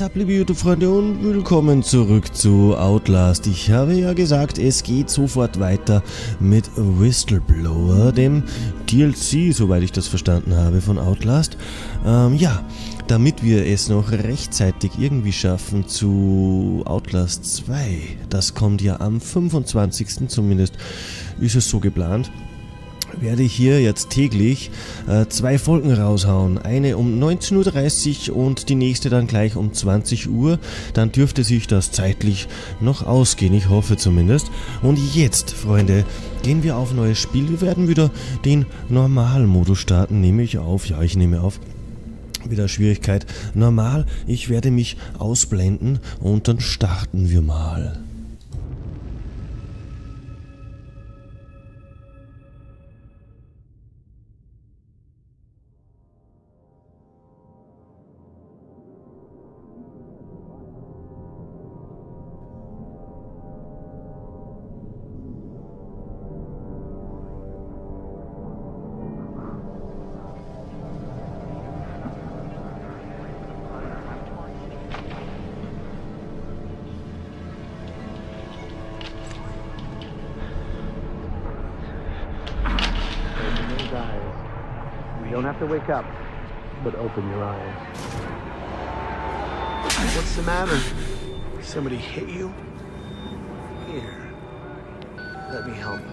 up, liebe YouTube-Freunde, und willkommen zurück zu Outlast. Ich habe ja gesagt, es geht sofort weiter mit Whistleblower, dem DLC, soweit ich das verstanden habe, von Outlast. Ja, damit wir es noch rechtzeitig irgendwie schaffen zu Outlast 2, das kommt ja am 25. zumindest, ist es so geplant, werde ich hier jetzt täglich 2 Folgen raushauen. Eine um 19:30 Uhr und die nächste dann gleich um 20 Uhr. Dann dürfte sich das zeitlich noch ausgehen, ich hoffe zumindest. Und jetzt, Freunde, gehen wir auf neues Spiel. Wir werden wieder den Normalmodus starten, nehme ich auf. Ja, ich nehme auf. Wieder Schwierigkeit normal. Ich werde mich ausblenden und dann starten wir mal. You don't have to wake up, but open your eyes. What's the matter? Somebody hit you? Here, let me help.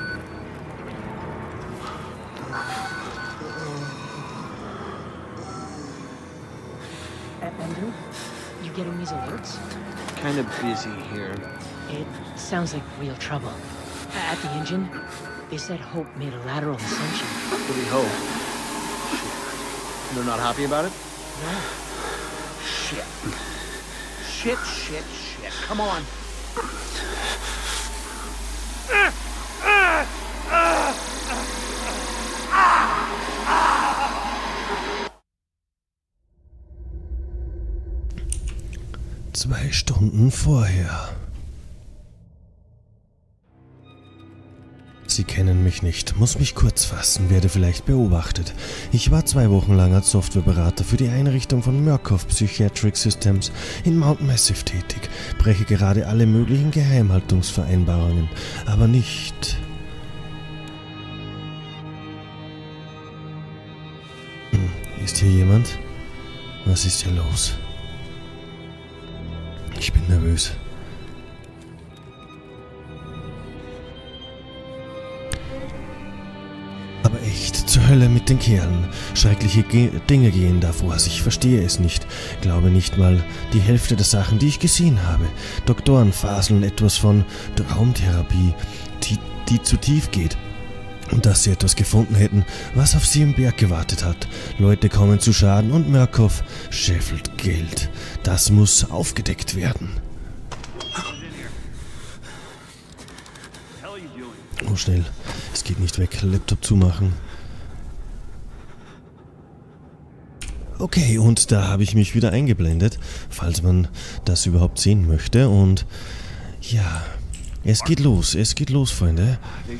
Andrew, you getting these alerts? Kind of busy here. It sounds like real trouble. At the engine, they said Hope made a lateral ascension. What do we hope? They're not happy about it? No. Shit. Shit. Come on. Zwei Stunden vorher. Sie kennen mich nicht, muss mich kurz fassen, werde vielleicht beobachtet. Ich war 2 Wochen lang als Softwareberater für die Einrichtung von Murkoff Psychiatric Systems in Mount Massive tätig, breche gerade alle möglichen Geheimhaltungsvereinbarungen, aber nicht... Ist hier jemand? Was ist hier los? Ich bin nervös. Aber echt, zur Hölle mit den Kerlen. Schreckliche Dinge gehen da vor sich, verstehe es nicht. Glaube nicht mal die Hälfte der Sachen, die ich gesehen habe. Doktoren faseln etwas von Traumtherapie, die zu tief geht. Und dass sie etwas gefunden hätten, was auf sie im Berg gewartet hat. Leute kommen zu Schaden und Murkoff scheffelt Geld. Das muss aufgedeckt werden. Oh, schnell. Es geht nicht weg. Laptop zumachen. Okay, und da habe ich mich wieder eingeblendet, falls man das überhaupt sehen möchte. Und ja, es geht los, Freunde.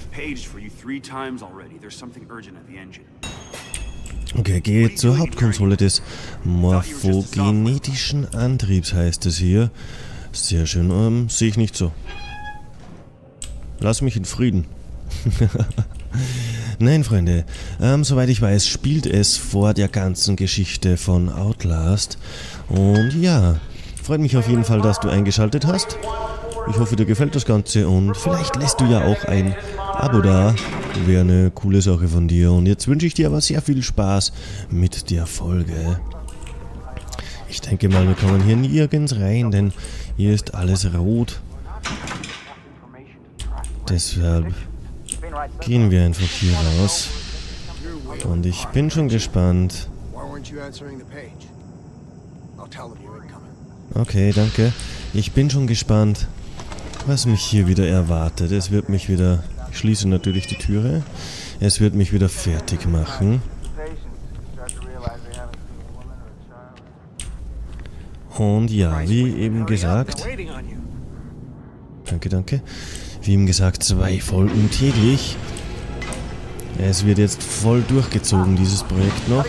Okay, gehe zur Hauptkonsole des morphogenetischen Antriebs, heißt es hier. Sehr schön, sehe ich nicht so. Lass mich in Frieden. Nein, Freunde, soweit ich weiß, spielt es vor der ganzen Geschichte von Outlast. Und ja, freut mich auf jeden Fall, dass du eingeschaltet hast. Ich hoffe, dir gefällt das Ganze und vielleicht lässt du ja auch ein Abo da. Wäre eine coole Sache von dir. Und jetzt wünsche ich dir aber sehr viel Spaß mit der Folge. Ich denke mal, wir kommen hier nirgends rein, denn hier ist alles rot. Deshalb gehen wir einfach hier raus. Und ich bin schon gespannt. Okay, danke. Ich bin schon gespannt, was mich hier wieder erwartet. Es wird mich wieder... Ich schließe natürlich die Türe. Es wird mich wieder fertig machen. Und ja, wie eben gesagt... Danke. Wie eben gesagt, 2 Folgen täglich. Es wird jetzt voll durchgezogen, dieses Projekt noch.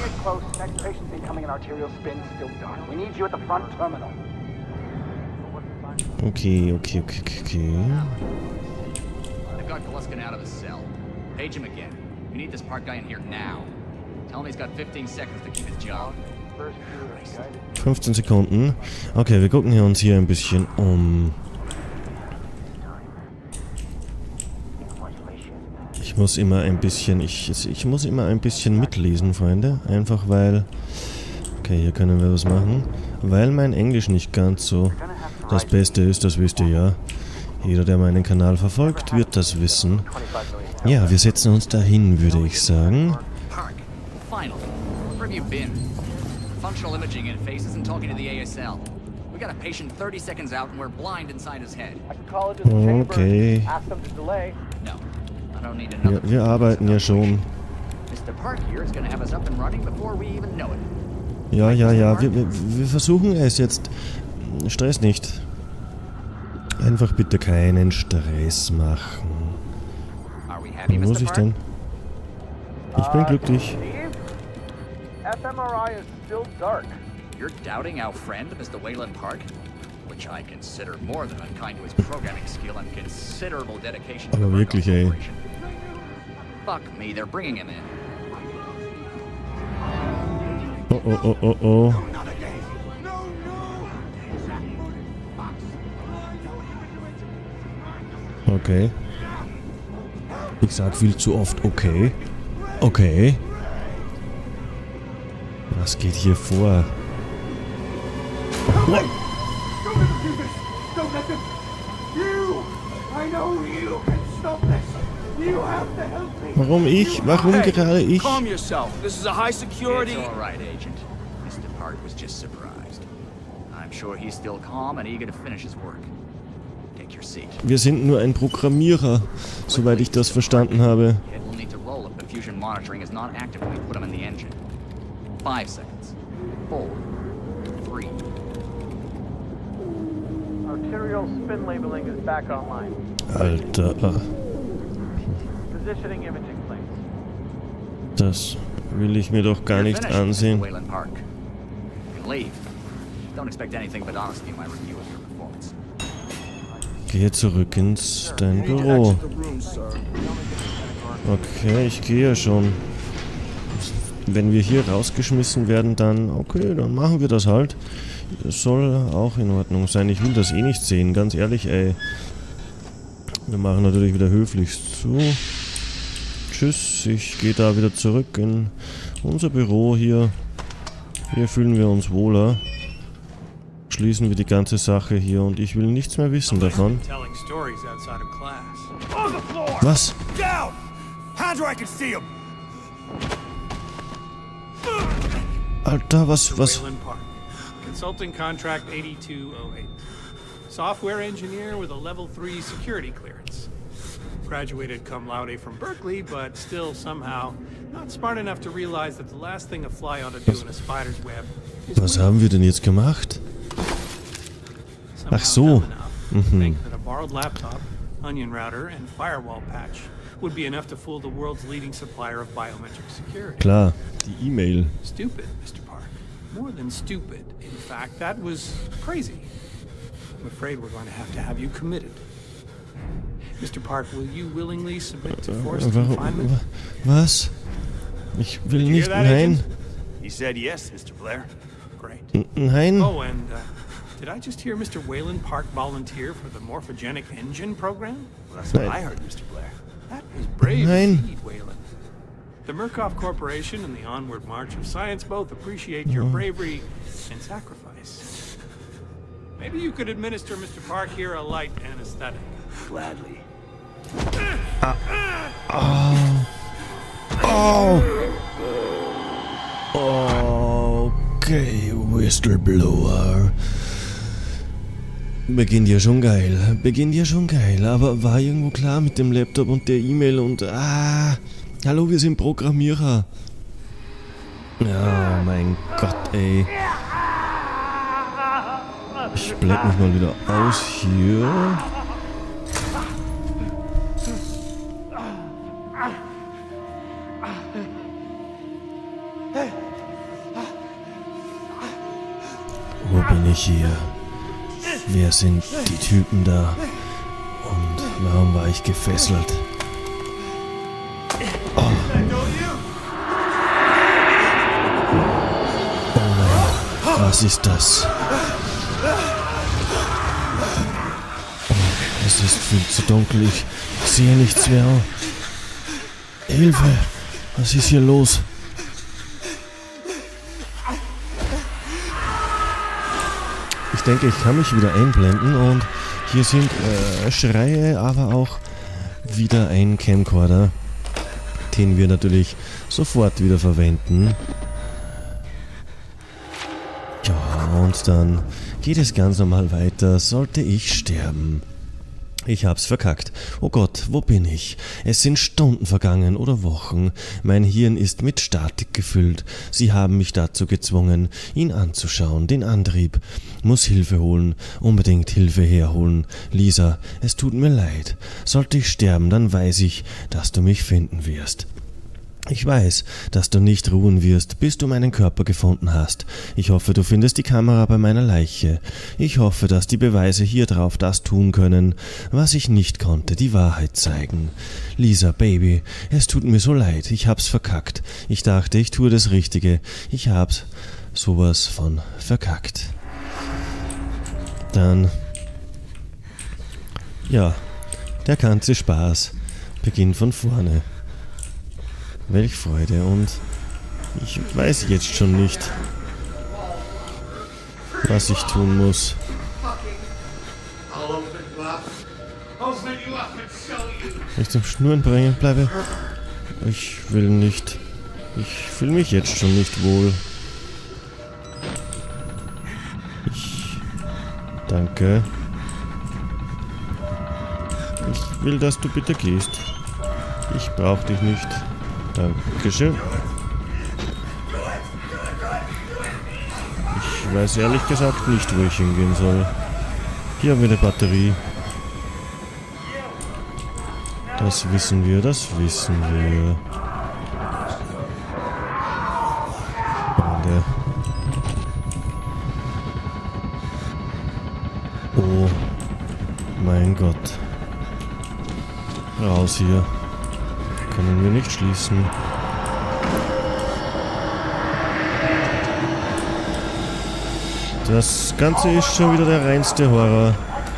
Okay. They've got Gluskin out of his cell. Page him again. We need this park guy in here now. Tell him he's got 15 seconds to keep his job. 15 Sekunden. Okay, wir gucken uns hier ein bisschen um. Ich muss immer ein bisschen, ich muss immer ein bisschen mitlesen, Freunde. Einfach weil, okay, hier können wir was machen. Weil mein Englisch nicht ganz so das Beste ist, das wisst ihr ja. Jeder, der meinen Kanal verfolgt, wird das wissen. Ja, wir setzen uns dahin, würde ich sagen. Park, finally. Where have you been? Functional imaging interface isn't talking to the ASL. We got a patient 30 seconds out and we're blind inside his head. Okay. No. Ja, wir arbeiten ja schon. Ja, wir versuchen es jetzt. Stress nicht. Einfach bitte keinen Stress machen. Wo muss ich denn? Ich bin glücklich. You're doubting our friend, Mr. Wayland Park? Which I consider more than unkind to his programming skill and considerable dedication to the wirklich, ey. Fuck me, they're bringing him in. Oh. Okay. Ich sag viel zu oft okay. Okay. Was geht hier vor? What? Warum ich? Warum gerade ich? Calm yourself. This is a high security. It's all right, Agent. Mr. Park was just surprised. I'm sure he's still calm and eager to finish his work. Take your seat. Wir sind nur ein Programmierer, soweit ich das verstanden habe. We'll need to roll if the fusion monitoring is not active when we put him in the engine. 5 seconds. 4, 3. Arterial spin labeling is back online. Alter. Positioning imaging plates. Das will ich mir doch gar nicht ansehen. Wayland Park. You can leave. Don't expect anything but honesty in my review of your performance. Gehe zurück ins dein Büro. Okay, ich gehe ja schon. Wenn wir hier rausgeschmissen werden, dann okay, dann machen wir das halt. Das soll auch in Ordnung sein. Ich will das eh nicht sehen, ganz ehrlich, ey. Wir machen natürlich wieder höflichst zu. Tschüss, ich gehe da wieder zurück in unser Büro hier. Hier fühlen wir uns wohler. Schließen wir die ganze Sache hier und ich will nichts mehr wissen davon. Was? Alter, was? Consulting contract 8208. Software engineer with a level 3 security clearance. Graduated cum laude from Berkeley, but still somehow not smart enough to realize that the last thing a fly ought to do in a spider's web is Was haben wir denn jetzt gemacht? Ach so. Think that a borrowed laptop, onion router and firewall patch would be enough to fool the world's leading supplier of biometric security. Klar, die E-Mail. Stupid, Mr. Park. More than stupid. In fact, that was crazy. I'm afraid we're going to have you committed. Mr. Park, will you willingly submit to forced confinement? Was? Ich will nicht, nein. He said yes, Mr. Blair. Great. Nein. Oh, and did I just hear Mr. Wayland Park volunteer for the morphogenic engine program? Well, that's what I heard, Mr. Blair. That was brave Nein. indeed, Wayland. The Murkoff Corporation and the onward march of science both appreciate your bravery and sacrifice. Maybe you could administer Mr. Park here a light anesthetic. Gladly. Okay, Whistleblower. Beginnt ja schon geil, aber war irgendwo klar mit dem Laptop und der E-Mail und hallo, wir sind Programmierer. Ja, mein Gott, ey. Ich blende mich mal wieder aus hier. ich hier? Wer sind die Typen da? Und warum war ich gefesselt? Oh. Oh nein, was ist das? Oh, es ist viel zu dunkel, ich sehe nichts mehr. Hilfe, was ist hier los? Ich denke, ich kann mich wieder einblenden und hier sind Schreie, aber auch wieder ein Camcorder, den wir natürlich sofort wieder verwenden. Ja, und dann geht es ganz normal weiter, sollte ich sterben. Ich hab's verkackt. Oh Gott, wo bin ich? Es sind Stunden vergangen oder Wochen. Mein Hirn ist mit Statik gefüllt. Sie haben mich dazu gezwungen, ihn anzuschauen, den Antrieb. Muss Hilfe holen, unbedingt Hilfe herholen. Lisa, es tut mir leid. Sollte ich sterben, dann weiß ich, dass du mich finden wirst. Ich weiß, dass du nicht ruhen wirst, bis du meinen Körper gefunden hast. Ich hoffe, du findest die Kamera bei meiner Leiche. Ich hoffe, dass die Beweise hier drauf das tun können, was ich nicht konnte, die Wahrheit zeigen. Lisa, Baby, es tut mir so leid, ich hab's verkackt. Ich dachte, ich tue das Richtige. Ich hab's sowas von verkackt. Dann, ja, der ganze Spaß beginnt von vorne. Welch Freude, und ich weiß jetzt schon nicht, was ich tun muss. Wenn ich zum Schnurren bringen bleibe, ich will nicht. Ich fühle mich jetzt schon nicht wohl. Danke. Ich will, dass du bitte gehst. Ich brauche dich nicht. Dankeschön. Ich weiß ehrlich gesagt nicht, wo ich hingehen soll. Hier haben wir eine Batterie. Das wissen wir, das wissen wir. Oh mein Gott. Raus hier. Können wir nicht schließen. Das Ganze ist schon wieder der reinste Horror.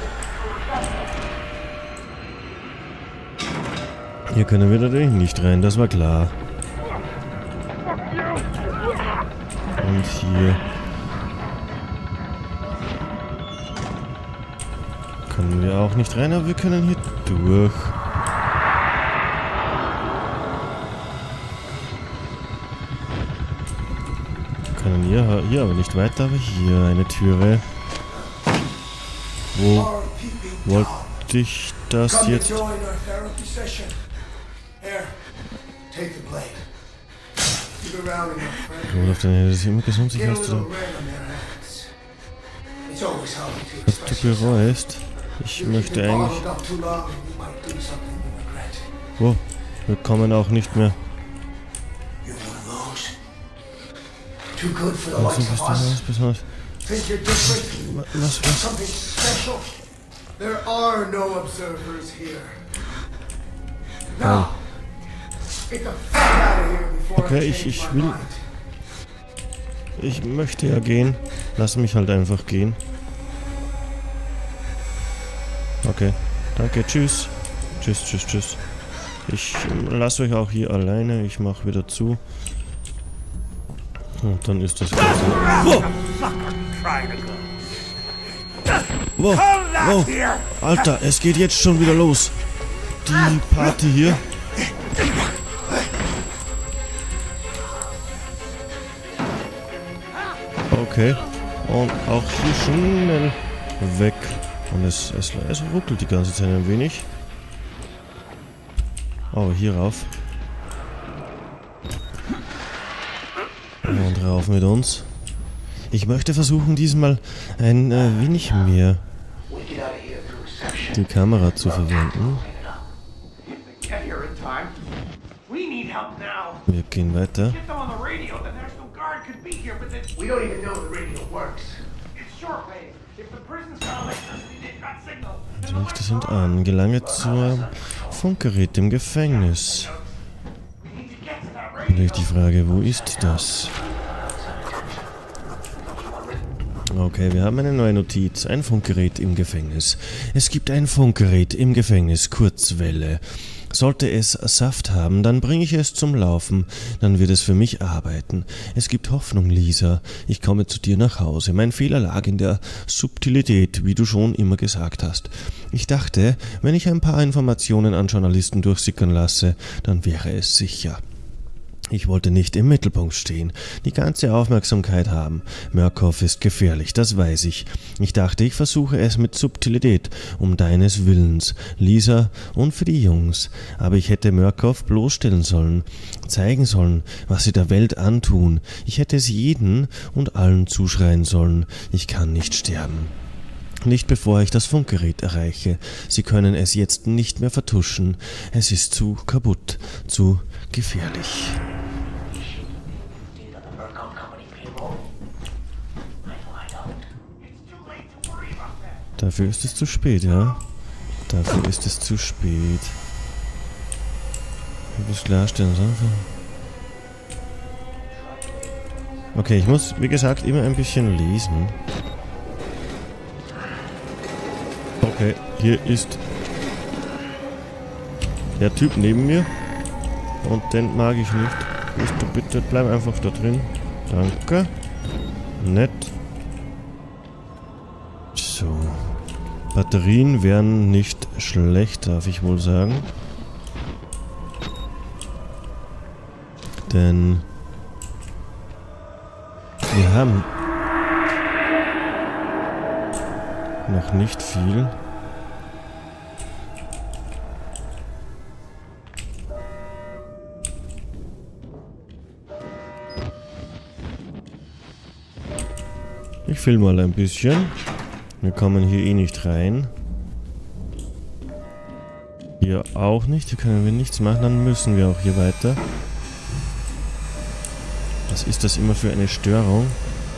Hier können wir natürlich nicht rein, das war klar. Und hier können wir auch nicht rein, aber wir können hier durch. Hier aber nicht weiter, aber hier eine Türe. Wo wollte ich das jetzt? Gut, auf deine Hände ist immer gesund, sich hast du. Was du bereust? Ich möchte eigentlich. Wow, wir kommen auch nicht mehr. Was? Okay, ich will. Ich möchte ja gehen. Lass mich halt einfach gehen. Okay, danke, tschüss. Tschüss, tschüss, tschüss. Ich lasse euch auch hier alleine. Ich mache wieder zu. Und dann ist das Ganze. Wow! Wow! Wow! Alter, es geht jetzt schon wieder los. Die Party hier. Okay. Und auch hier schnell weg. Und es ruckelt die ganze Zeit ein wenig. Aber hier rauf. Und rauf mit uns. Ich möchte versuchen, diesmal ein wenig mehr die Kamera zu verwenden. Wir gehen weiter. Die Lichter sind an. Gelange zum Funkgerät im Gefängnis. Natürlich die Frage, wo ist das? Okay, wir haben eine neue Notiz. Ein Funkgerät im Gefängnis. Es gibt ein Funkgerät im Gefängnis, Kurzwelle. Sollte es Saft haben, dann bringe ich es zum Laufen. Dann wird es für mich arbeiten. Es gibt Hoffnung, Lisa. Ich komme zu dir nach Hause. Mein Fehler lag in der Subtilität, wie du schon immer gesagt hast. Ich dachte, wenn ich ein paar Informationen an Journalisten durchsickern lasse, dann wäre es sicher. Ich wollte nicht im Mittelpunkt stehen, die ganze Aufmerksamkeit haben. Murkoff ist gefährlich, das weiß ich. Ich dachte, ich versuche es mit Subtilität, um deines Willens, Lisa, und für die Jungs. Aber ich hätte Murkoff bloßstellen sollen, zeigen sollen, was sie der Welt antun. Ich hätte es jeden und allen zuschreien sollen. Ich kann nicht sterben. Nicht bevor ich das Funkgerät erreiche. Sie können es jetzt nicht mehr vertuschen. Es ist zu kaputt, zu gefährlich. Dafür ist es zu spät, ja? Dafür ist es zu spät. Ich muss klarstellen, so. Okay, ich muss, wie gesagt, immer ein bisschen lesen. Okay, hier ist der Typ neben mir. Und den mag ich nicht. Willst du bitte, bleib einfach da drin. Danke. Nett. So. Batterien wären nicht schlecht, darf ich wohl sagen. Denn wir haben noch nicht viel. Ich filme mal ein bisschen. Wir kommen hier eh nicht rein. Hier auch nicht. Hier können wir nichts machen. Dann müssen wir auch hier weiter. Was ist das immer für eine Störung?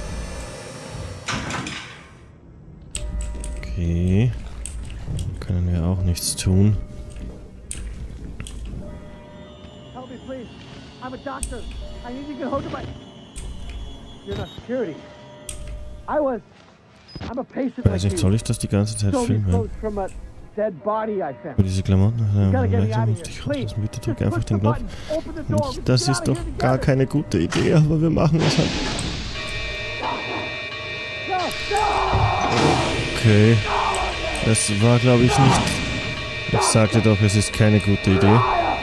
Okay. Dann können wir auch nichts tun. Help me, please. I'm a doctor. I need to get hold of my... You're not security. I'm a patient. Weiß nicht, soll ich das die ganze Zeit filmen? Für diese Klamotten? Leichter musste ich rauslassen. Bitte drück einfach den Knopf. Und das ist doch gar keine gute Idee, aber wir machen es halt. Okay. Das war, glaube ich, nicht... Ich sagte doch, es ist keine gute Idee.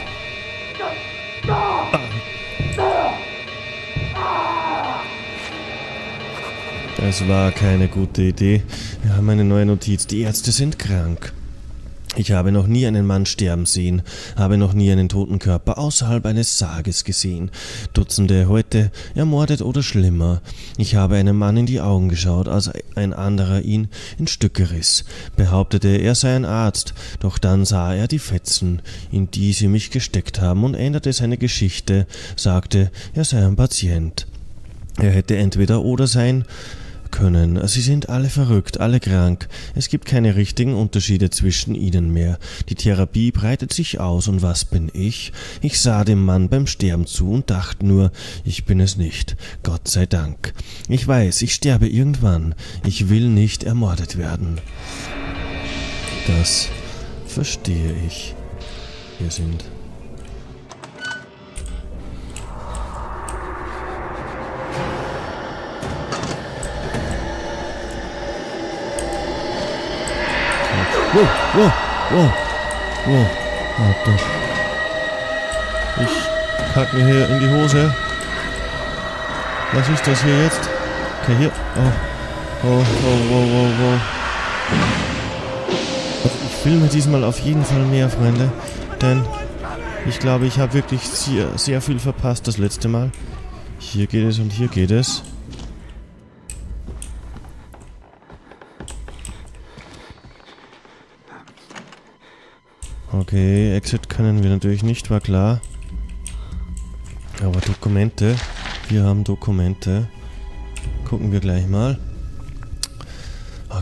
Es war keine gute Idee. Wir haben eine neue Notiz. Die Ärzte sind krank. Ich habe noch nie einen Mann sterben sehen, habe noch nie einen toten Körper außerhalb eines Sarges gesehen. Dutzende heute ermordet oder schlimmer. Ich habe einem Mann in die Augen geschaut, als ein anderer ihn in Stücke riss. Behauptete, er sei ein Arzt, doch dann sah er die Fetzen, in die sie mich gesteckt haben, und änderte seine Geschichte, sagte, er sei ein Patient. Er hätte entweder oder sein können. Sie sind alle verrückt, alle krank. Es gibt keine richtigen Unterschiede zwischen ihnen mehr. Die Therapie breitet sich aus, und was bin ich? Ich sah dem Mann beim Sterben zu und dachte nur, ich bin es nicht. Gott sei Dank. Ich weiß, ich sterbe irgendwann. Ich will nicht ermordet werden. Das verstehe ich. Wir sind... Wow. Warte. Ich kack mir hier in die Hose. Was ist das hier jetzt? Okay, hier. Oh. Also ich filme diesmal auf jeden Fall mehr, Freunde. Denn ich glaube, ich habe wirklich sehr viel verpasst das letzte Mal. Hier geht es und hier geht es. Okay, Exit können wir natürlich nicht, war klar. Aber Dokumente. Wir haben Dokumente. Gucken wir gleich mal.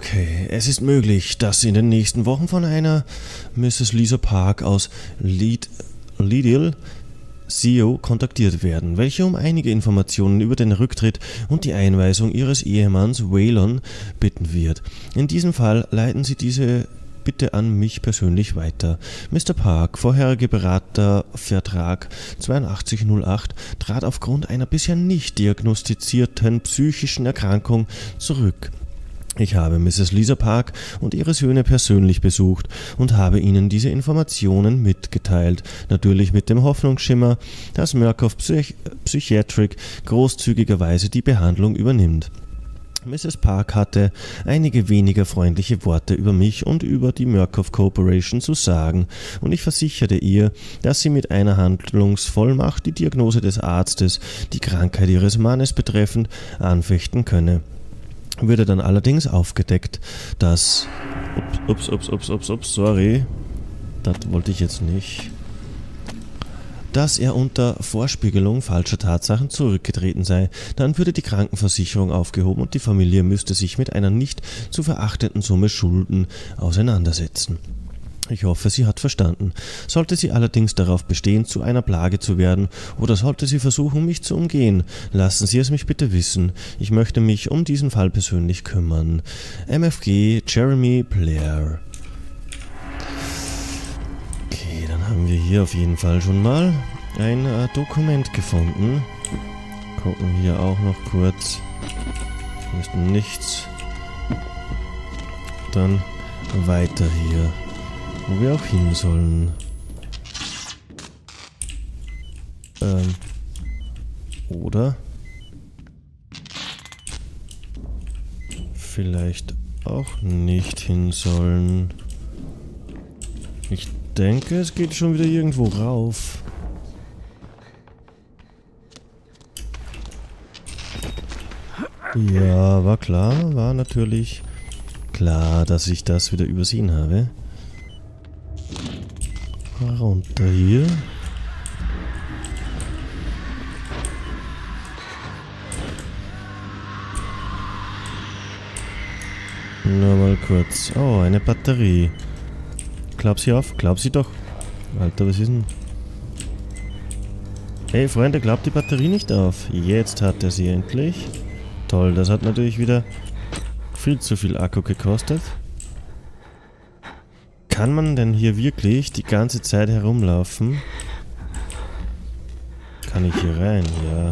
Okay, es ist möglich, dass Sie in den nächsten Wochen von einer Mrs. Lisa Park aus Leadville CEO kontaktiert werden, welche um einige Informationen über den Rücktritt und die Einweisung ihres Ehemanns Waylon bitten wird. In diesem Fall leiten Sie diese bitte an mich persönlich weiter. Mr. Park, vorheriger Beratervertrag 8208, trat aufgrund einer bisher nicht diagnostizierten psychischen Erkrankung zurück. Ich habe Mrs. Lisa Park und ihre Söhne persönlich besucht und habe ihnen diese Informationen mitgeteilt, natürlich mit dem Hoffnungsschimmer, dass Murkoff Psychiatric großzügigerweise die Behandlung übernimmt. Mrs. Park hatte einige weniger freundliche Worte über mich und über die Murkoff Corporation zu sagen, und ich versicherte ihr, dass sie mit einer Handlungsvollmacht die Diagnose des Arztes, die Krankheit ihres Mannes betreffend, anfechten könne. Würde dann allerdings aufgedeckt, dass... sorry. Das wollte ich jetzt nicht. Dass er unter Vorspiegelung falscher Tatsachen zurückgetreten sei, dann würde die Krankenversicherung aufgehoben und die Familie müsste sich mit einer nicht zu verachtenden Summe Schulden auseinandersetzen. Ich hoffe, sie hat verstanden. Sollte sie allerdings darauf bestehen, zu einer Plage zu werden, oder sollte sie versuchen, mich zu umgehen, lassen Sie es mich bitte wissen. Ich möchte mich um diesen Fall persönlich kümmern. MFG Jeremy Blair. Okay, dann haben wir hier auf jeden Fall schon mal ein Dokument gefunden. Gucken hier auch noch kurz. Hier ist nichts. Dann weiter hier. Wo wir auch hin sollen. Oder vielleicht auch nicht hin sollen. Ich denke, es geht schon wieder irgendwo rauf. Ja, war klar. War natürlich klar, dass ich das wieder übersehen habe. Runter hier. Nur mal kurz. Oh, eine Batterie. Klapp sie auf. Klapp sie doch. Alter, was ist denn? Hey, Freunde, klappt die Batterie nicht auf. Jetzt hat er sie endlich. Toll, das hat natürlich wieder viel zu viel Akku gekostet. Kann man denn hier wirklich die ganze Zeit herumlaufen? Kann ich hier rein? Ja.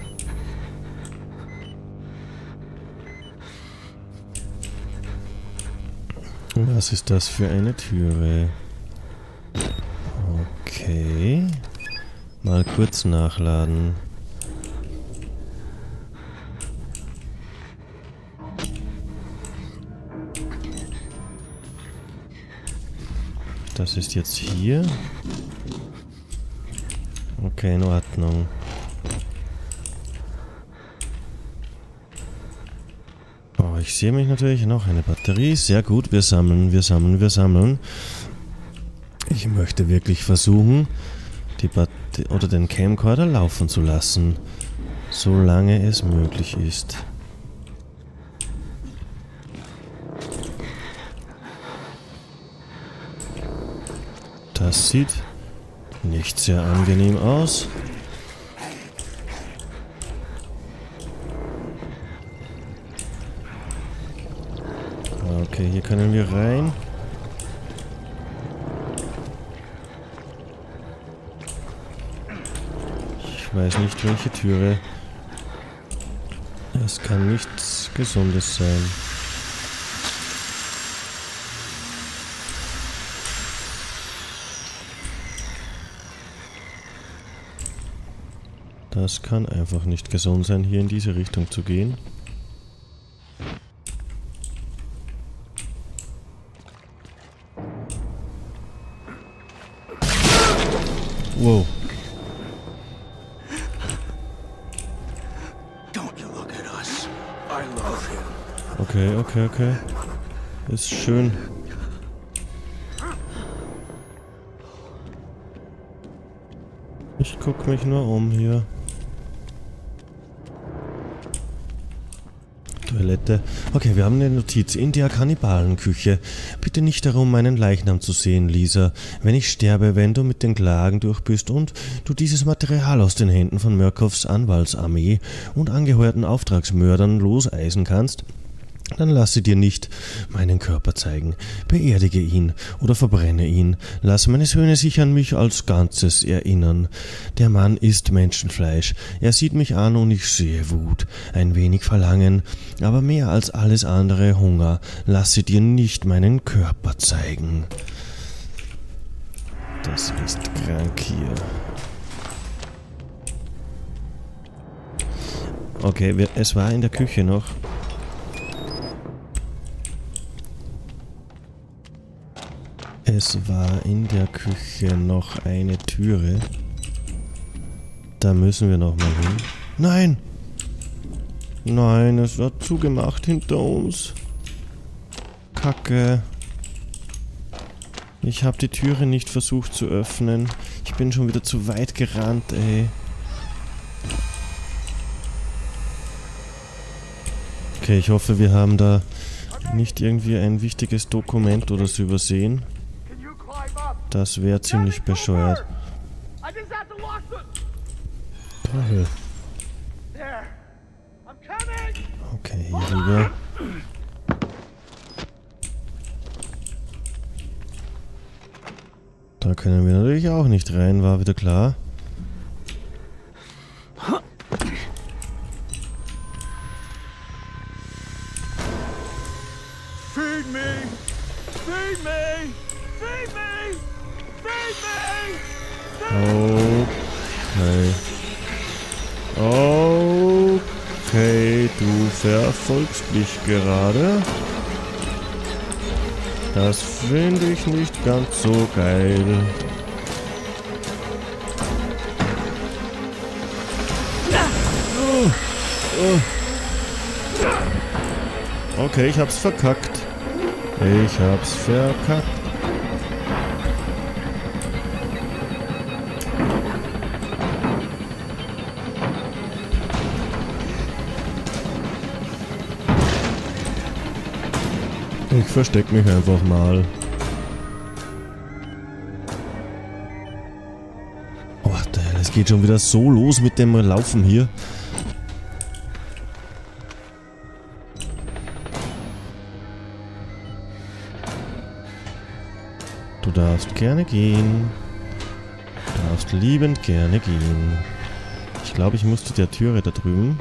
Was ist das für eine Türe? Okay. Mal kurz nachladen. Das ist jetzt hier. Okay, in Ordnung. Oh, ich sehe mich natürlich noch eine Batterie. Sehr gut, wir sammeln, wir sammeln, wir sammeln. Ich möchte wirklich versuchen, den Camcorder laufen zu lassen, solange es möglich ist. Das sieht nicht sehr angenehm aus. Okay, hier können wir rein. Ich weiß nicht, welche Türe. Es kann nichts Gesundes sein. Das kann einfach nicht gesund sein, hier in diese Richtung zu gehen. Wow. Okay, okay, okay. Ist schön. Ich guck mich nur um hier. Da Toilette. Okay, wir haben eine Notiz. In der Kannibalenküche. Bitte nicht darum, meinen Leichnam zu sehen, Lisa. Wenn ich sterbe, wenn du mit den Klagen durch bist und du dieses Material aus den Händen von Murkoffs Anwaltsarmee und angeheuerten Auftragsmördern loseisen kannst, dann lasse dir nicht meinen Körper zeigen. Beerdige ihn oder verbrenne ihn. Lass meine Söhne sich an mich als Ganzes erinnern. Der Mann isst Menschenfleisch. Er sieht mich an und ich sehe Wut, ein wenig Verlangen, aber mehr als alles andere Hunger. Lasse dir nicht meinen Körper zeigen. Das ist krank hier. Okay, es war in der Küche noch. Es war in der Küche noch eine Türe. Da müssen wir nochmal hin. Nein! Nein, es war zugemacht hinter uns. Kacke. Ich habe die Türe nicht versucht zu öffnen. Ich bin schon wieder zu weit gerannt, ey. Okay, ich hoffe, wir haben da nicht irgendwie ein wichtiges Dokument oder so übersehen. Das wäre ziemlich bescheuert. Toll. Okay, hier rüber. Da können wir natürlich auch nicht rein, war wieder klar. Feed me! Feed me! Feed me! Feed me! Okay. Okay, du verfolgst mich gerade. Das finde ich nicht ganz so geil. Okay, ich hab's verkackt. Ich hab's verkackt. Ich versteck mich einfach mal. Oh, es geht schon wieder so los mit dem Laufen hier. Du darfst gerne gehen. Du darfst liebend gerne gehen. Ich glaube, ich muss zu der Türe da drüben.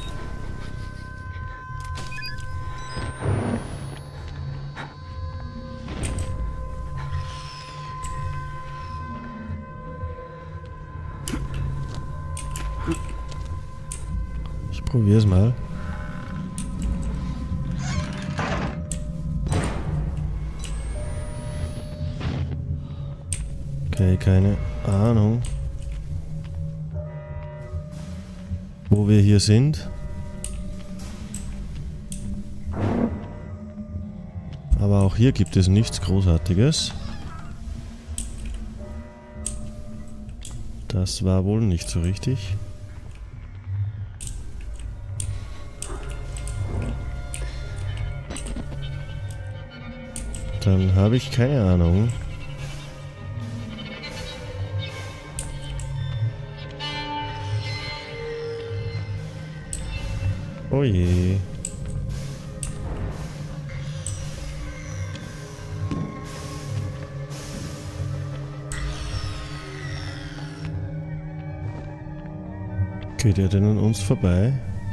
Ich probier's mal. Okay, keine Ahnung, wo wir hier sind. Aber auch hier gibt es nichts Großartiges. Das war wohl nicht so richtig. Dann habe ich keine Ahnung. Oh je. Geht er denn an uns vorbei?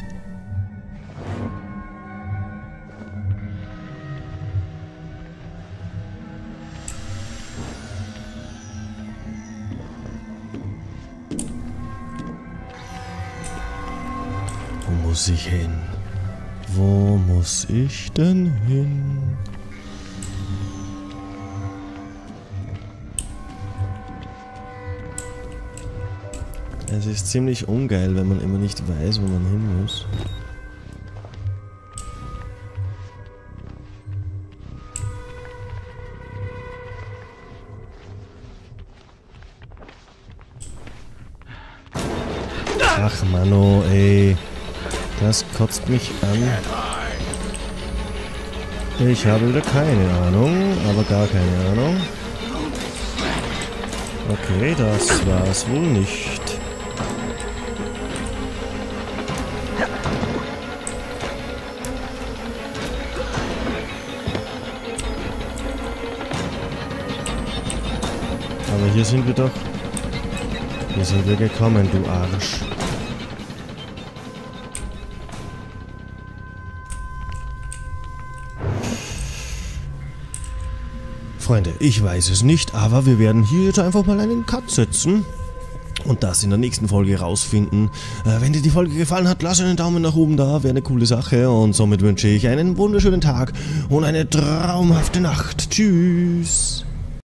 Wo muss ich hin? Wo muss ich denn hin? Es ist ziemlich ungeil, wenn man immer nicht weiß, wo man hin muss. Ach Mano, ey. Das kotzt mich an. Ich habe wieder keine Ahnung, aber gar keine Ahnung. Okay, das war's wohl nicht. Aber hier sind wir doch. Hier sind wir gekommen, du Arsch. Freunde, ich weiß es nicht, aber wir werden hier jetzt einfach mal einen Cut setzen und das in der nächsten Folge rausfinden. Wenn dir die Folge gefallen hat, lass einen Daumen nach oben da, wäre eine coole Sache und somit wünsche ich einen wunderschönen Tag und eine traumhafte Nacht. Tschüss!